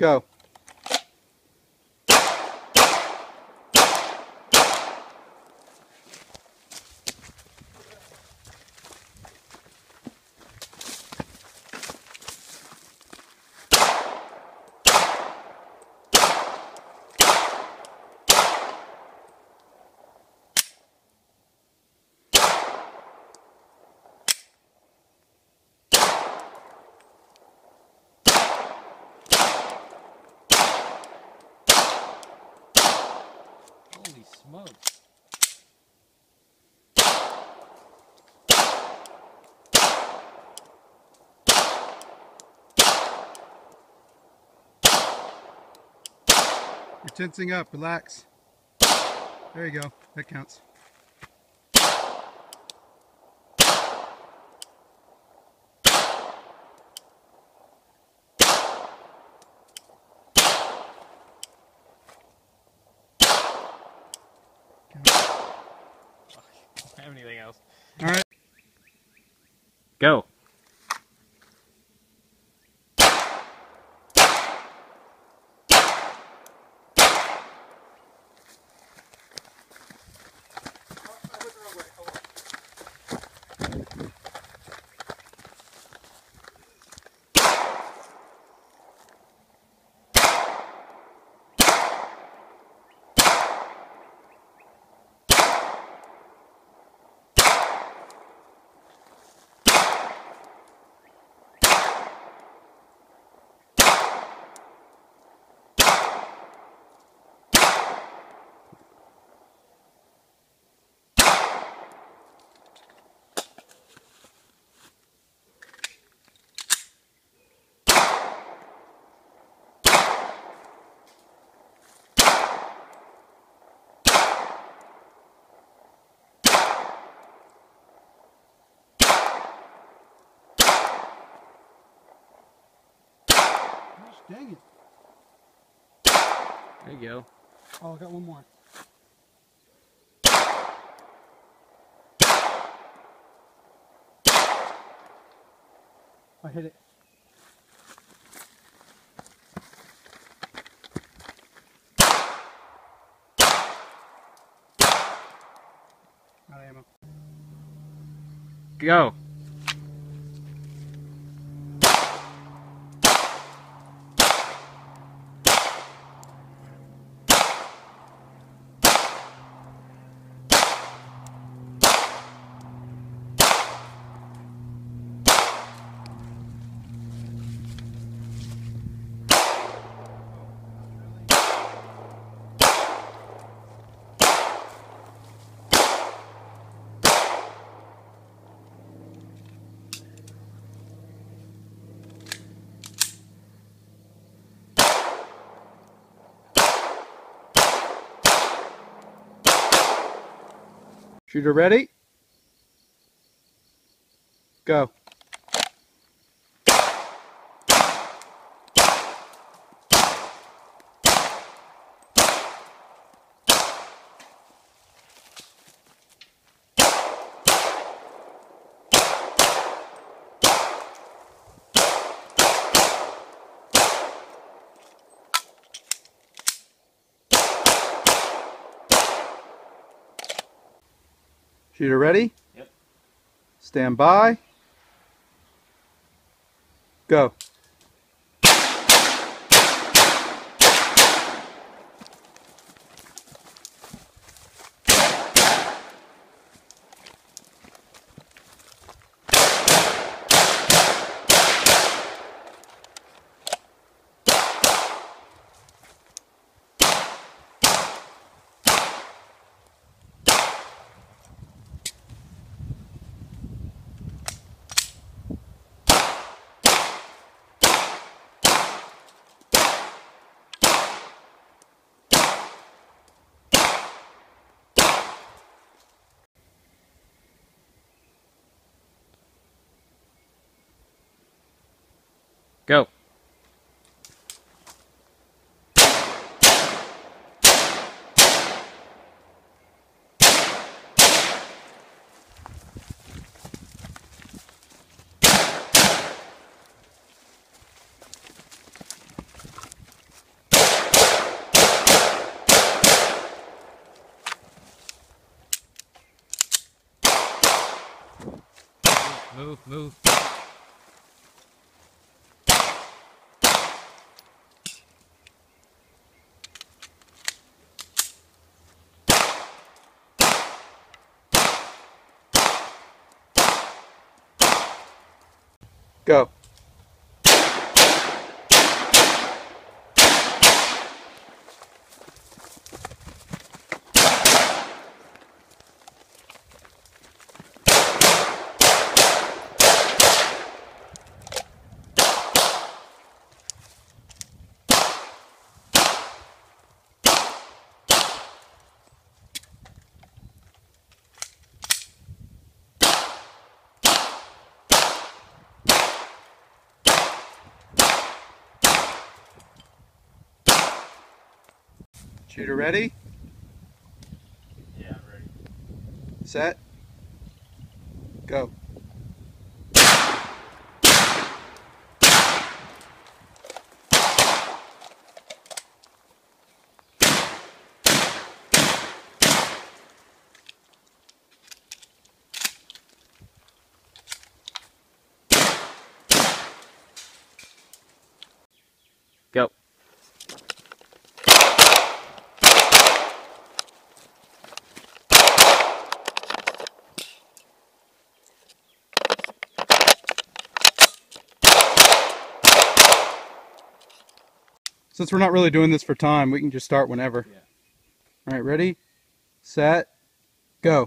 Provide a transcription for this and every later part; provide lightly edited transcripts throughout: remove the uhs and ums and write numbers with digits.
Go. Holy smokes. You're tensing up. Relax. There you go. That counts. I don't have anything else. All right. Go. Gosh, dang it. There you go. Oh, I got one more. I hit it. Out of ammo. Go. Shooter ready? Go. Shooter ready? Yep. Stand by. Go. Go. Move, move. Go. Shooter ready? Yeah, ready. Set. Go. Go. Since we're not really doing this for time, we can just start whenever. Yeah. All right, ready, set, go.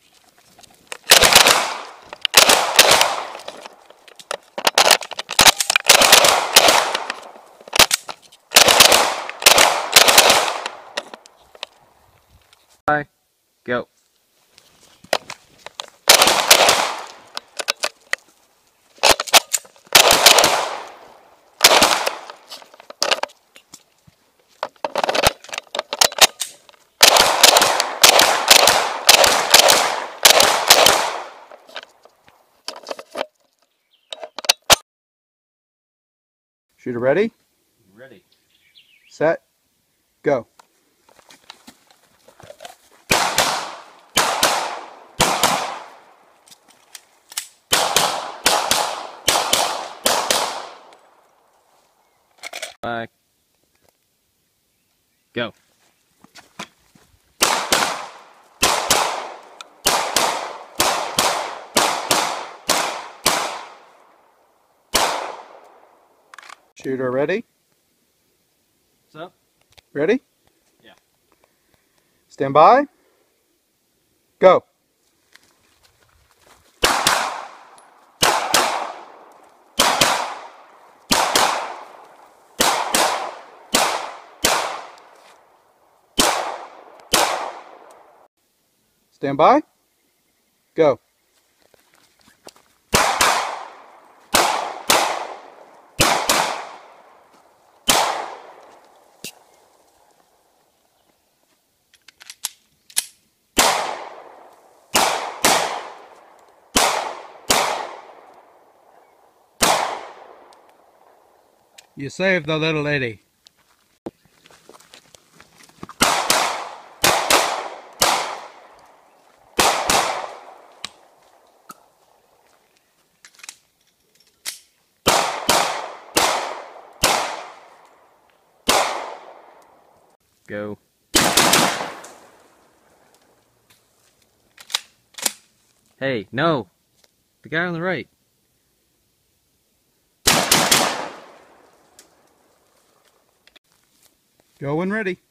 Bye. Go. Shooter ready, Ready. set, go. Bye. Go. Shooter ready, What's up? ready? Yeah. Stand by, go. Stand by, go. You saved the little lady. Go. Hey, no! The guy on the right. Go when ready.